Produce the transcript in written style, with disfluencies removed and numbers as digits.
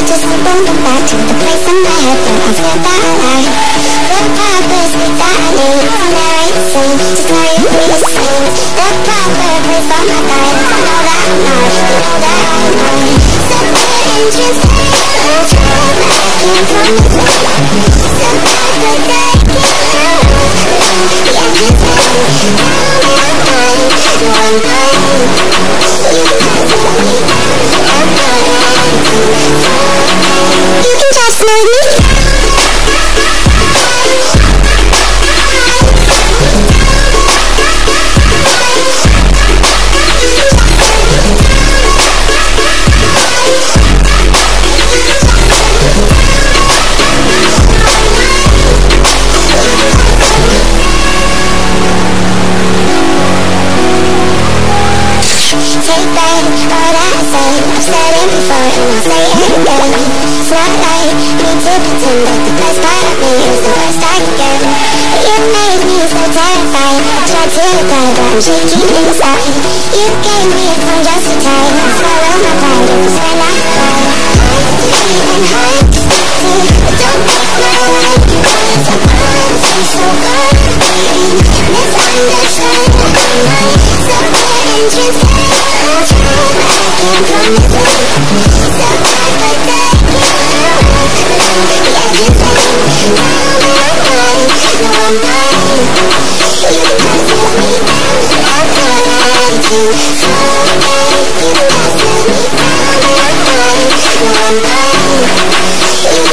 just thinking back to the place in my head where I feel that I the purpose that I need to narrate the scene, to tell you these things. The proper place for my guidance. I know that I'm not, you know that I'm not. Separate engines, I'm trying to make from the floor. Separate the day, yeah, you say, I'm mine. You can tell me I'm mine. You can just slow me down. Take back what I say. I've said it before and I'll say it again. It's not like me to pretend that the best part of me is the worst I can get. But you made me so terrified. I tried to hide but I'm shaking inside. You gave me a tongue just to tie. I swallow my pride, it was when I cried. And hide, but don't take my life. Sometimes I'm so good at being misunderstood. Separate engines, I'm trying to come to me. Separate the day, yeah, you say, now I'm mine, no I'm mine. You can just let me down, I'm trying to someday. You can just let me down, I'm mine, no I'm mine.